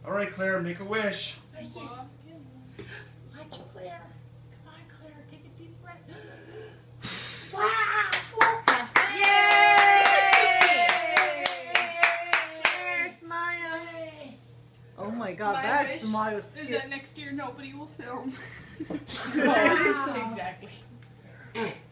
All right, Claire, make a wish. Watch Claire. Come on, Claire. Take a deep breath. Wow! Yay! Claire, smile. Oh my God, My that wish smile was is that next year nobody will film. Wow. Exactly.